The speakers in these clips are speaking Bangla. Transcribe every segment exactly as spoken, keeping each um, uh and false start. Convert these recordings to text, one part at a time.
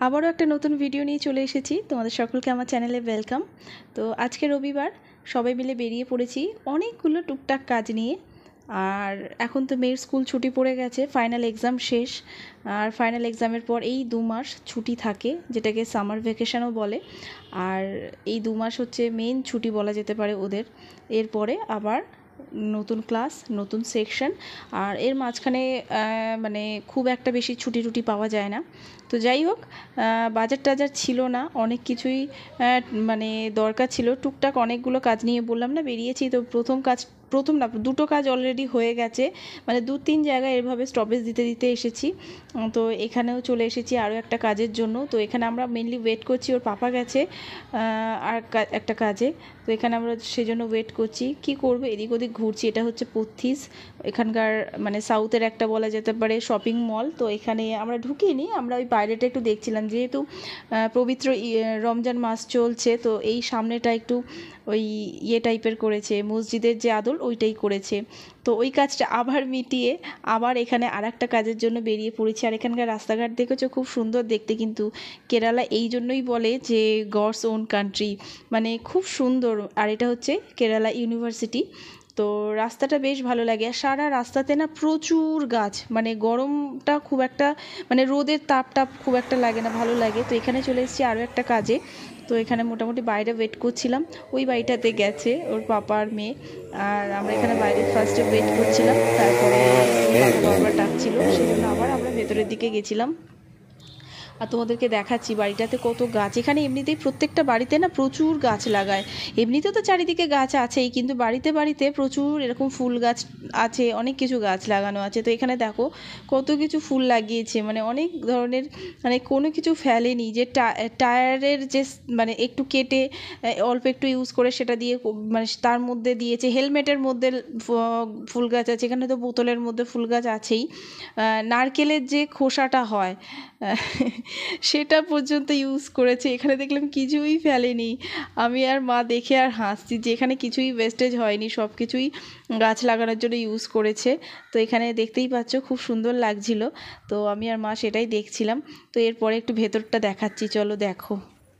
আবারও একটা নতুন ভিডিও নিয়ে চলে এসেছি। তোমাদের সকলকে আমার চ্যানেলে ওয়েলকাম। তো আজকে রবিবার, সবাই মিলে বেরিয়ে পড়েছি অনেকগুলো টুকটাক কাজ নিয়ে। আর এখন তো মেয়ের স্কুল ছুটি পড়ে গেছে, ফাইনাল এক্সাম শেষ। আর ফাইনাল এক্সামের পর এই দু মাস ছুটি থাকে, যেটাকে সামার ভ্যাকেশনও বলে। আর এই দু মাস হচ্ছে মেন ছুটি বলা যেতে পারে ওদের। এরপরে আবার নতুন ক্লাস, নতুন সেকশন। আর এর মাঝখানে মানে খুব একটা বেশি ছুটি টুটি পাওয়া যায় না। তো যাই হোক, বাজার টাজার ছিল না, অনেক কিছুই মানে দরকার ছিল। টুকটাক অনেকগুলো কাজ নিয়ে বললাম না বেরিয়েছি। তো প্রথম কাজ, প্রথম না দুটো কাজ অলরেডি হয়ে গেছে, মানে দু তিন জায়গায় এভাবে স্টপেজ দিতে দিতে এসেছি। তো এখানেও চলে এসেছি আরও একটা কাজের জন্য। তো এখানে আমরা মেনলি ওয়েট করছি, ওর পাপা গেছে আর একটা কাজে। তো এখানে আমরা সেজন্য ওয়েট করছি। কি করবো, এদিক ওদিক ঘুরছি। এটা হচ্ছে পথিস, এখানকার মানে সাউথের একটা বলা যেতে পারে শপিং মল। তো এখানে আমরা ঢুকিনি, আমরা ওই বাইরেটা একটু দেখছিলাম, যেহেতু পবিত্র রমজান মাস চলছে। তো এই সামনেটা একটু ওই ইয়ে টাইপের করেছে, মসজিদের যে আদল ওইটাই করেছে। তো ওই কাজটা আবার মিটিয়ে আবার এখানে আর একটা কাজের জন্য বেরিয়ে পড়েছি। আর এখানকার রাস্তাঘাট দেখেছো, খুব সুন্দর দেখতে। কিন্তু কেরালা এই জন্যই বলে যে গডস ওন কান্ট্রি, মানে খুব সুন্দর। আর এটা হচ্ছে কেরালা ইউনিভার্সিটি। তো রাস্তাটা বেশ ভালো লাগে। আর সারা রাস্তাতে না প্রচুর গাছ, মানে গরমটা খুব একটা, মানে রোদের তাপটা খুব একটা লাগে না, ভালো লাগে। তো এখানে চলে এসেছি আরও একটা কাজে। তো এখানে মোটামুটি বাইরে ওয়েট করছিলাম। ওই বাড়িটাতে গেছে ওর পাপা আর মেয়ে, আর আমরা এখানে বাইরে ফার্স্টে ওয়েট করছিলাম। তারপরে বাবা ডাকছিল, সেই জন্য আবার আমরা ভেতরের দিকে গেছিলাম। আর তোমাদেরকে দেখাচ্ছি বাড়িটাতে কত গাছ। এখানে এমনিতেই প্রত্যেকটা বাড়িতে না প্রচুর গাছ লাগায়। এমনিতে তো চারিদিকে গাছ আছেই, কিন্তু বাড়িতে বাড়িতে প্রচুর এরকম ফুল গাছ আছে, অনেক কিছু গাছ লাগানো আছে। তো এখানে দেখো কত কিছু ফুল লাগিয়েছে, মানে অনেক ধরনের, মানে কোনো কিছু ফেলেনি। যে টায়ারের যে মানে একটু কেটে অল্প একটু ইউজ করে সেটা দিয়ে মানে তার মধ্যে দিয়েছে। হেলমেটের মধ্যে ফুল গাছ আছে, এখানে তো বোতলের মধ্যে ফুল গাছ আছেই। নারকেলের যে খোসাটা হয় সেটা পর্যন্ত ইউজ করেছে। এখানে দেখলাম কিছুই ফেলেনি। আমি আর মা দেখে আর হাসছি যে এখানে কিছুই ওয়েস্টেজ হয়নি, সব কিছুই গাছ লাগানোর জন্য ইউজ করেছে। তো এখানে দেখতেই পাচ্ছ খুব সুন্দর লাগছিল। তো আমি আর মা সেটাই দেখছিলাম। তো এরপরে একটু ভেতরটা দেখাচ্ছি, চলো দেখো।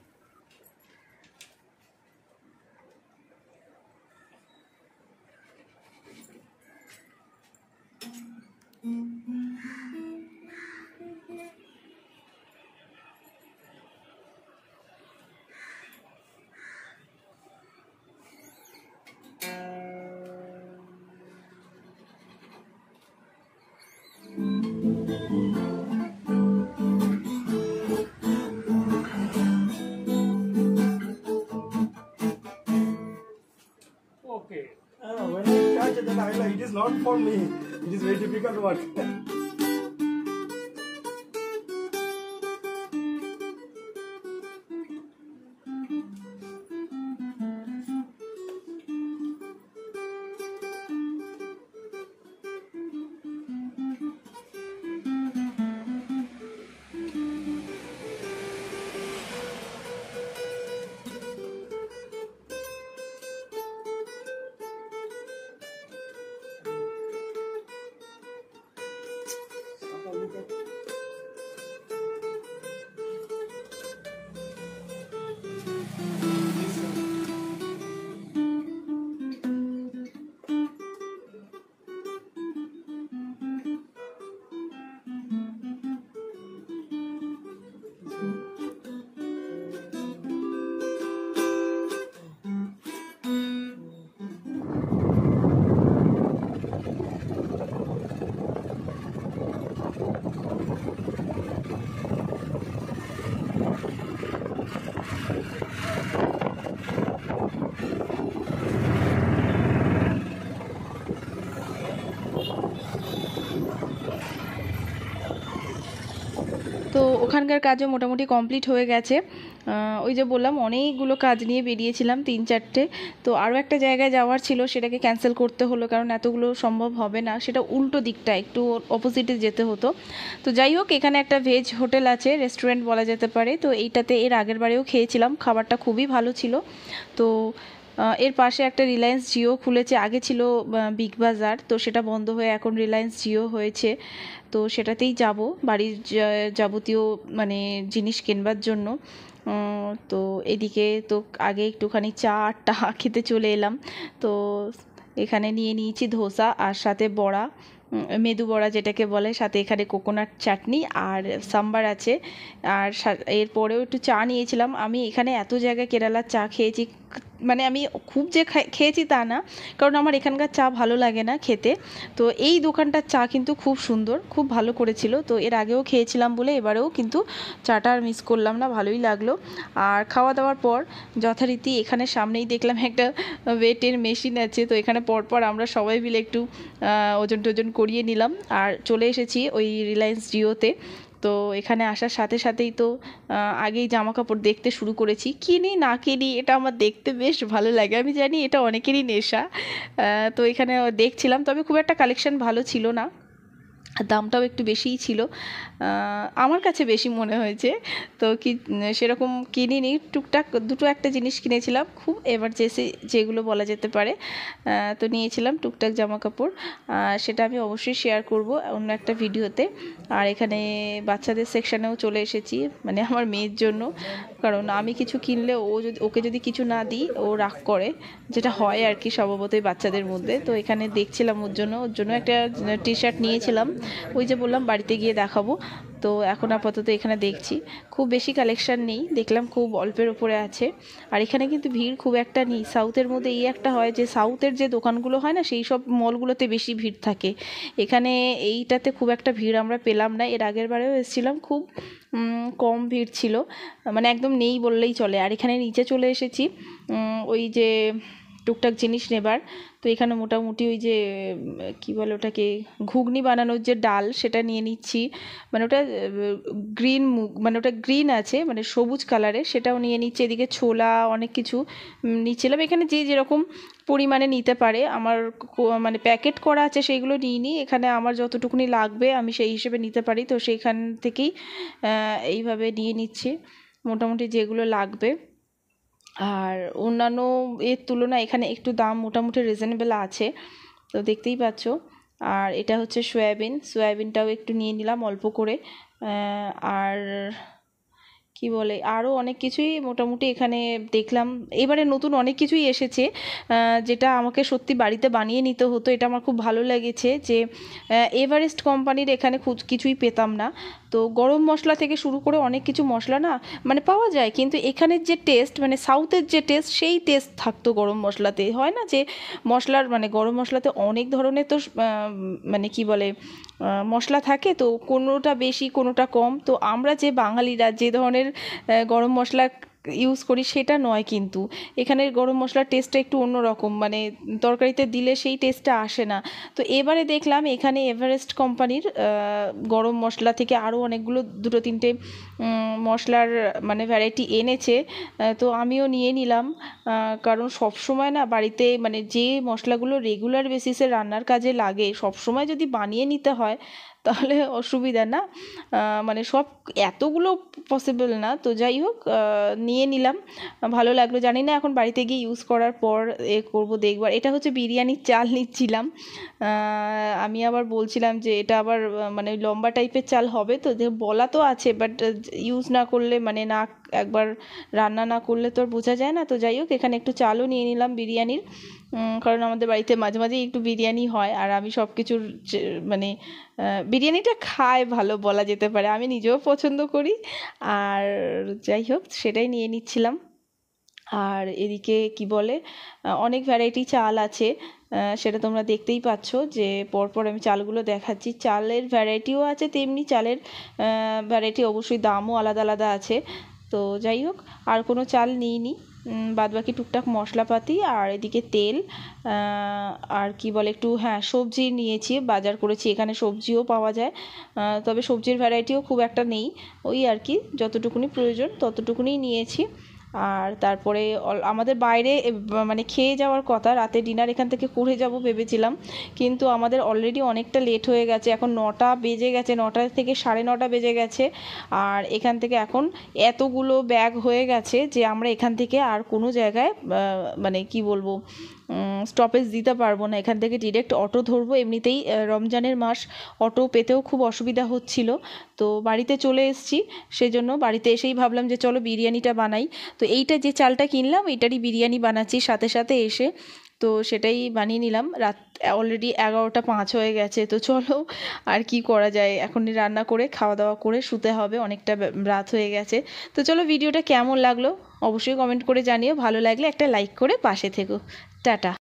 Okay. Uh, when I catch it, then I like it is not for me. It is very difficult work. তো ওখানকার কাজও মোটামুটি কমপ্লিট হয়ে গেছে। ওই যে বললাম অনেকগুলো কাজ নিয়ে বেরিয়েছিলাম, তিন চারটে। তো আরও একটা জায়গায় যাওয়ার ছিল, সেটাকে ক্যান্সেল করতে হলো, কারণ এতগুলো সম্ভব হবে না। সেটা উল্টো দিকটা, একটু অপোজিটে যেতে হতো। তো যাই হোক, এখানে একটা ভেজ হোটেল আছে, রেস্টুরেন্ট বলা যেতে পারে। তো এইটাতে এর আগের বারেও খেয়েছিলাম, খাবারটা খুবই ভালো ছিল। তো এর পাশে একটা রিলায়েন্স জিও খুলেছে, আগে ছিল বিগ বাজার, তো সেটা বন্ধ হয়ে এখন রিলায়েন্স জিও হয়েছে। তো সেটাতেই যাব বাড়ির যাবতীয় মানে জিনিস কেনবার জন্য। তো এদিকে তো আগে একটুখানি চা টা খেতে চলে এলাম। তো এখানে নিয়ে নিয়েছি ধোসা আর সাথে বড়া, মেদু বড়া যেটাকে বলে, সাথে এখানে কোকোনাট চাটনি আর সাম্বার আছে। আর এরপরেও একটু চা নিয়েছিলাম। আমি এখানে এত জায়গায় কেরালার চা খেয়েছি, মানে আমি খুব যে খেয়েছি তা না, কারণ আমার এখানকার চা ভালো লাগে না খেতে। তো এই দোকানটার চা কিন্তু খুব সুন্দর, খুব ভালো করেছিল। তো এর আগেও খেয়েছিলাম বলে এবারেও কিন্তু চাটা আর মিস করলাম না, ভালোই লাগলো। আর খাওয়া দাওয়ার পর যথারীতি এখানে সামনেই দেখলাম একটা ওয়েটের মেশিন আছে, তো এখানে পরপর আমরা সবাই মিলে একটু ওজন টোজন করিয়ে নিলাম আর চলে এসেছি ওই রিলায়েন্স জিওতে। তো এখানে আসার সাথে সাথেই তো আগেই জামা কাপড় দেখতে শুরু করেছি। কিনি না কিনি এটা আমার দেখতে বেশ ভালো লাগে, আমি জানি এটা অনেকেরই নেশা। তো এখানে দেখছিলাম, তবে খুব একটা কালেকশন ভালো ছিল না, দামটাও একটু বেশিই ছিল, আমার কাছে বেশি মনে হয়েছে। তো কি সেরকম কিনিনি, টুকটাক দুটো একটা জিনিস কিনেছিলাম, খুব এমার্জেন্সি যেগুলো বলা যেতে পারে। তো নিয়েছিলাম টুকটাক জামা কাপড়, সেটা আমি অবশ্যই শেয়ার করব অন্য একটা ভিডিওতে। আর এখানে বাচ্চাদের সেকশানেও চলে এসেছি, মানে আমার মেয়ের জন্য, কারণ আমি কিছু কিনলে ও যদি ওকে যদি কিছু না দিই ও রাগ করে, যেটা হয় আর কি স্বভাবতই বাচ্চাদের মধ্যে। তো এখানে দেখছিলাম ওর জন্য ওর জন্য একটা টি শার্ট নিয়েছিলাম, ওই যে বললাম বাড়িতে গিয়ে দেখাবো। তো এখন আপাতত এখানে দেখছি, খুব বেশি কালেকশান নেই, দেখলাম খুব অল্পের উপরে আছে। আর এখানে কিন্তু ভিড় খুব একটা নেই। সাউথের মধ্যে এই একটা হয় যে সাউথের যে দোকানগুলো হয় না, সেই সব মলগুলোতে বেশি ভিড় থাকে, এখানে এইটাতে খুব একটা ভিড় আমরা পেলাম না। এর আগের বারেও এসেছিলাম, খুব কম ভিড় ছিল, মানে একদম নেই বললেই চলে। আর এখানে নিচে চলে এসেছি ওই যে টুকটাক জিনিস নেবার। তো এখানে মোটামুটি ওই যে কী বলে ওটাকে, ঘুগনি বানানোর যে ডাল সেটা নিয়ে নিচ্ছি, মানে ওটা গ্রিন মুগ, মানে ওটা গ্রিন আছে, মানে সবুজ কালারের, সেটাও নিয়ে নিচ্ছি। এদিকে ছোলা অনেক কিছু নিচ্ছিলাম, এখানে যে যেরকম পরিমাণে নিতে পারে, আমার মানে প্যাকেট করা আছে সেইগুলো নিইনি, এখানে আমার যতটুকুনি লাগবে আমি সেই হিসেবে নিতে পারি। তো সেইখান থেকেই এইভাবে নিয়ে নিচ্ছি মোটামুটি যেগুলো লাগবে। আর অন্যান্য এর তুলনায় এখানে একটু দাম মোটামুটি রিজনেবল আছে, তো দেখতেই পাচ্ছ। আর এটা হচ্ছে সয়াবিন, সয়াবিনটাও একটু নিয়ে নিলাম অল্প করে। আর কি বলে আরও অনেক কিছুই মোটামুটি এখানে দেখলাম, এবারে নতুন অনেক কিছুই এসেছে যেটা আমাকে সত্যি বাড়িতে বানিয়ে নিতে হতো। এটা আমার খুব ভালো লেগেছে যে এভারেস্ট কোম্পানির এখানে কিছুই পেতাম না। তো গরম মশলা থেকে শুরু করে অনেক কিছু মশলা না মানে পাওয়া যায়, কিন্তু এখানের যে টেস্ট, মানে সাউথের যে টেস্ট, সেই টেস্ট থাকতো গরম মশলাতে। হয় না যে মশলার মানে গরম মশলাতে অনেক ধরনের তো মানে কি বলে মশলা থাকে, তো কোনোটা বেশি কোনোটা কম। তো আমরা যে বাঙালিরা যে ধরনের গরম মশলা ইউজ করি সেটা নয়, কিন্তু এখানের গরম মশলার টেস্টটা একটু অন্যরকম, মানে তরকারিতে দিলে সেই টেস্টটা আসে না। তো এবারে দেখলাম এখানে এভারেস্ট কোম্পানির গরম মশলা থেকে আরও অনেকগুলো দুটো তিনটে মশলার মানে ভ্যারাইটি এনেছে, তো আমিও নিয়ে নিলাম। কারণ সব সময় না বাড়িতে মানে যে মশলাগুলো রেগুলার বেসিসে রান্নার কাজে লাগে, সব সময় যদি বানিয়ে নিতে হয় তাহলে অসুবিধা না, মানে সব এতগুলো পসিবল না। তো যাই হোক নিয়ে নিলাম, ভালো লাগলো। জানি না এখন বাড়িতে গিয়ে ইউজ করার পর এ করবো দেখবার। এটা হচ্ছে বিরিয়ানির চাল নিচ্ছিলাম, আমি আবার বলছিলাম যে এটা আবার মানে লম্বা টাইপের চাল হবে, তো যে বলা তো আছে, বাট ইউজ না করলে মানে না একবার রান্না না করলে তো আর বোঝা যায় না। তো যাই হোক এখানে একটু চালও নিয়ে নিলাম বিরিয়ানির, কারণ আমাদের বাড়িতে মাঝে মাঝেই একটু বিরিয়ানি হয়, আর আমি সব কিছুর মানে বিরিয়ানিটা খাই ভালো বলা যেতে পারে, আমি নিজেও পছন্দ করি। আর যাই হোক সেটাই নিয়ে নিচ্ছিলাম। আর এদিকে কি বলে অনেক ভ্যারাইটি চাল আছে, সেটা তোমরা দেখতেই পাচ্ছ যে পরপর আমি চালগুলো দেখাচ্ছি। চালের ভ্যারাইটিও আছে, তেমনি চালের ভ্যারাইটি অবশ্যই দামও আলাদা আলাদা আছে। তো যাই হোক আর কোনো চাল নিইনি, বাদবাকি টুকটাক মশলাপাতি আর এদিকে তেল আর কি বলে একটু হ্যাঁ সবজি নিয়েছি, বাজার করেছি। এখানে সবজিও পাওয়া যায়, তবে সবজির ভ্যারাইটিও খুব একটা নেই, ওই আর কি যতটুকুনি প্রয়োজন ততটুকুনি নিয়েছি। আর তারপরে অল- আমাদের বাইরে এ, ব- মানে খেয়ে যাওয়ার কথা, রাতে ডিনার এখান থেকে করে যাব ভেবেছিলাম, কিন্তু আমাদের অলরেডি অনেকটা লেট হয়ে গেছে, এখন নটা বেজে গেছে, নটা থেকে সাড়ে নটা বেজে গেছে। আর এখান থেকে এখন এতগুলো ব্যাগ হয়ে গেছে যে আমরা এখান থেকে আর কোনো জায়গায় আহ, মানে কি বলবো স্টপেজ দিতে পারবো না, এখান থেকে ডিরেক্ট অটো ধরবো। এমনিতেই আহ, রমজানের মাস, অটো পেতেও খুব অসুবিধা হচ্ছিল। তো বাড়িতে চলে এসেছি, সেজন্য বাড়িতে এসেই ভাবলাম যে চলো বিরিয়ানিটা বানাই। তো এইটা যে চালটা কিনলাম এইটারই বিরিয়ানি বানাচ্ছি সাথে সাথে এসে, তো সেটাই বানিয়ে নিলাম। রাত অলরেডি এগারোটা পাঁচ হয়ে গেছে, তো চলো আর কি করা যায়, এখনই রান্না করে খাওয়া দাওয়া করে শুতে হবে, অনেকটা বে- রাত হয়ে গেছে। তো চলো, ভিডিওটা কেমন লাগলো অবশ্যই কমেন্ট করে জানিও, ভালো লাগলে একটা লাইক করে পাশে থেকো। টাটা।